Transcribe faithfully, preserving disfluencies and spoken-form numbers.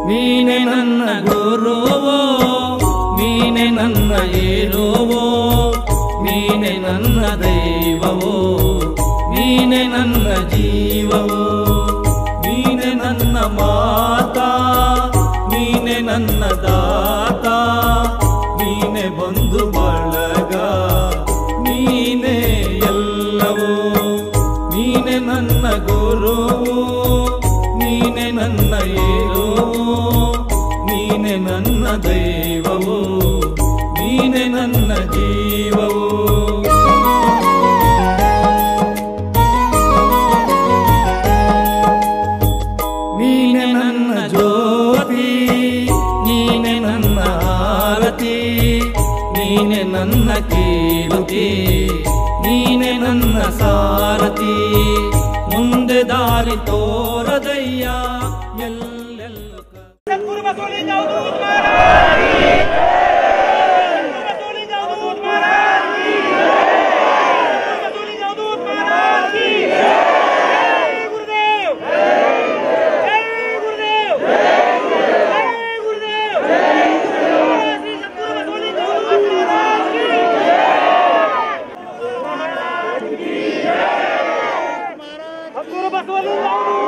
ನೀನೆ ನನ್ನ ಗುರುವೋ, ನೀನೆ ನನ್ನ ಏರುವೋ, ನೀನೆ ನನ್ನ ದೈವವೋ, ನೀನೆ ನನ್ನ ಜೀವವೋ, ನೀನೆ ನನ್ನ ಮಾತಾ, ನೀನೆ ನನ್ನ ದಾತ, ನೀನೆ ಬಂಧು ಬಳಗ, ನೀನೆ ಎಲ್ಲವೋ, ನೀನೆ ನನ್ನ ಗುರುವೋ, ನೀನೆ ನನ್ನ ಏರುವೋ, ನೀನೆ ನನ್ನ ದೈವವೋ, ನೀನೆ ನನ್ನ ಜೀವವೋ. ನೀನೆ ನನ್ನ ಜ್ಯೋತಿ, ನೀನೆ ನನ್ನ ಆರತಿ, ನೀನೆ ನನ್ನ ಕೀರ್ತಿ, ನೀನೆ ನನ್ನ ಸಾರಥಿ, ಮುಂದೆ ದಾರಿ ತೋರದಯ್ಯ ಎಲ್ಲೆಲ್ಲೂ. सद्गुरु बसवलिंग अवधूत महाराज की जय, बसवलिंग अवधूत महाराज की जय, बसवलिंग अवधूत महाराज की जय। जय गुरुदेव, जय गुरुदेव, जय गुरुदेव, श्री सद्गुरु बसवलिंग अवधूत महाराज की जय, महाराज की जय, सद्गुरु बसवलिंग अवधूत